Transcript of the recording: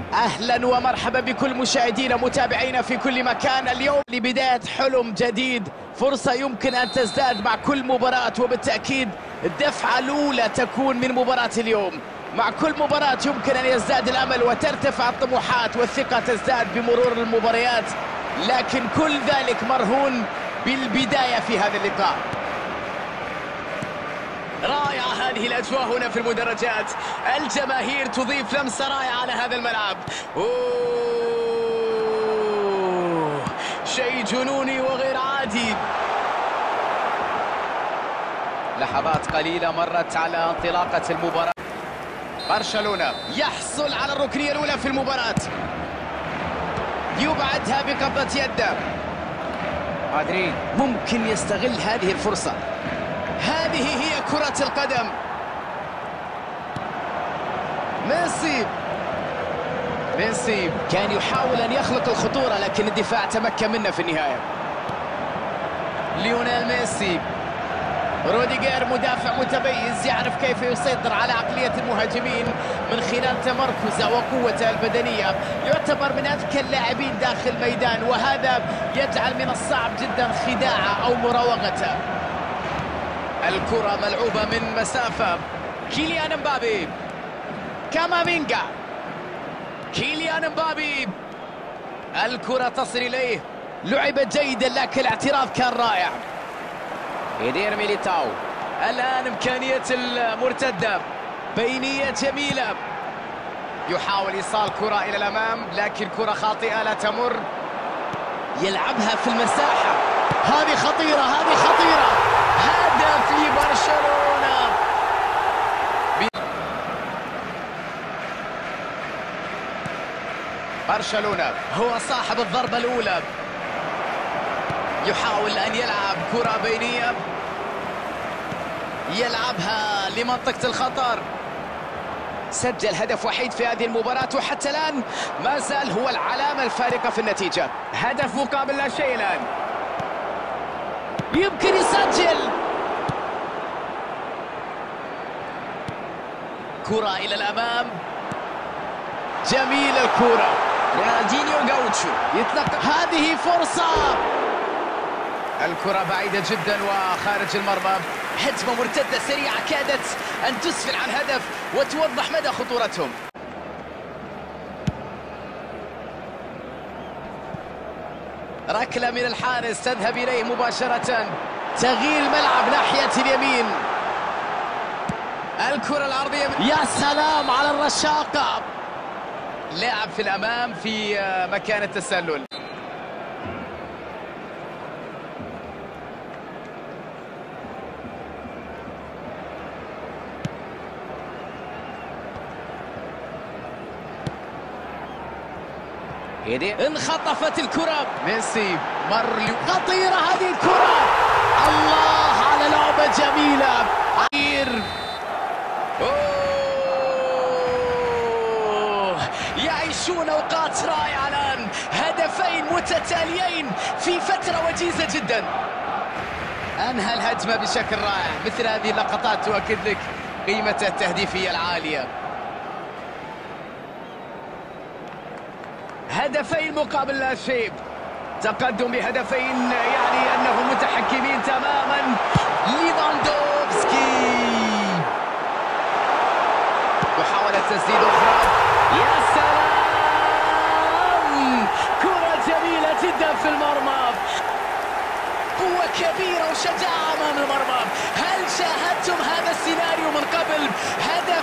أهلا ومرحبا بكل مشاهدينا متابعينا في كل مكان. اليوم لبداية حلم جديد، فرصة يمكن أن تزداد مع كل مباراة، وبالتأكيد الدفعة الأولى تكون من مباراة اليوم. مع كل مباراة يمكن أن يزداد الأمل وترتفع الطموحات والثقة تزداد بمرور المباريات، لكن كل ذلك مرهون بالبداية في هذا اللقاء. رائعة هذه الأجواء هنا في المدرجات، الجماهير تضيف لمسة رائعة على هذا الملعب. شيء جنوني وغير عادي. لحظات قليلة مرت على انطلاقة المباراة. برشلونة يحصل على الركنية الأولى في المباراة، يبعدها بقبضة يده. مدريد ممكن يستغل هذه الفرصة. هذه هي كرة القدم. ميسي كان يحاول أن يخلق الخطورة، لكن الدفاع تمكن منه في النهاية. ليونيل ميسي، روديجر مدافع متميز يعرف كيف يسيطر على عقلية المهاجمين من خلال تمركزه وقوته البدنية. يعتبر من أذكى اللاعبين داخل الميدان، وهذا يجعل من الصعب جدا خداعه أو مراوغته. الكرة ملعوبة من مسافة. كيليان مبابي، كامافينجا، كيليان مبابي، الكرة تصل إليه. لعب جيدا لكن الاعتراض كان رائع. إيدير ميليتاو، الآن إمكانية المرتدة، بينية جميلة، يحاول إيصال كرة إلى الأمام لكن كرة خاطئة لا تمر. يلعبها في المساحة، هذه خطيرة، هذه خطيرة. هدف لبرشلونة. برشلونة هو صاحب الضربة الأولى، يحاول أن يلعب كرة بينية، يلعبها لمنطقة الخطر. سجل هدف وحيد في هذه المباراة، وحتى الآن ما زال هو العلامة الفارقة في النتيجة. هدف مقابل لا شيء الآن، يمكن يسجل. كرة إلى الأمام، جميل الكرة. رونالدينيو غاوتشو يتلقى، هذه فرصة. الكرة بعيدة جدا وخارج المرمى. هجمة مرتدة سريعة كادت أن تسفر عن هدف وتوضح مدى خطورتهم. ركلة من الحارس تذهب إليه مباشرة. تغيير الملعب ناحية اليمين. الكرة العرضية، يا سلام على الرشاقة. لاعب في الأمام في مكان التسلل. انخطفت الكرة. ميسي مر، خطيرة هذه الكرة. الله على لعبة جميلة. يعيشون أوقات رائعة الآن. هدفين متتاليين في فترة وجيزة جدا. أنهى الهجمة بشكل رائع. مثل هذه اللقطات تؤكد لك قيمته التهديفية العالية. هدفين مقابل لا شيء. تقدم بهدفين يعني أنهم متحكمين تماما. ليفاندوفسكي، محاولة تسديد أخرى. يا سلام، كرة جميلة جدا في المرمى. قوة كبيرة وشجاعة أمام المرمى. هل شاهدتم هذا السيناريو من قبل؟ هدف